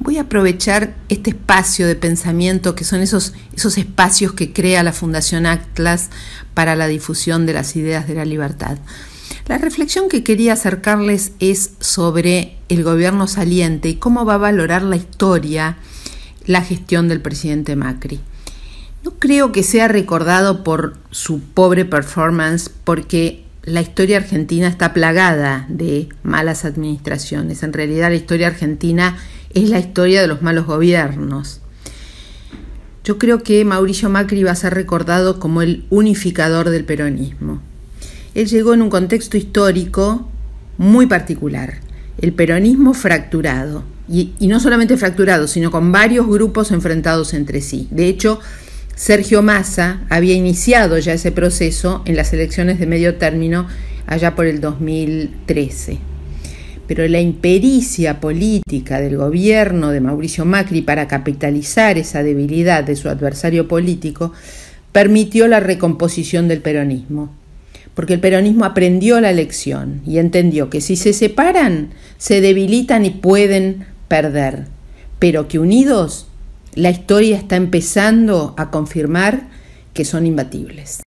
Voy a aprovechar este espacio de pensamiento que son esos espacios que crea la Fundación Atlas para la difusión de las ideas de la libertad. La reflexión que quería acercarles es sobre el gobierno saliente y cómo va a valorar la historia la gestión del presidente Macri. No creo que sea recordado por su pobre performance, porque la historia argentina está plagada de malas administraciones. En realidad, la historia argentina es la historia de los malos gobiernos. Yo creo que Mauricio Macri va a ser recordado como el unificador del peronismo. Él llegó en un contexto histórico muy particular, el peronismo fracturado, y no solamente fracturado, sino con varios grupos enfrentados entre sí. De hecho, Sergio Massa había iniciado ya ese proceso en las elecciones de medio término allá por el 2013. Pero la impericia política del gobierno de Mauricio Macri para capitalizar esa debilidad de su adversario político permitió la recomposición del peronismo, porque el peronismo aprendió la lección y entendió que si se separan, se debilitan y pueden perder, pero que unidos, la historia está empezando a confirmar que son imbatibles.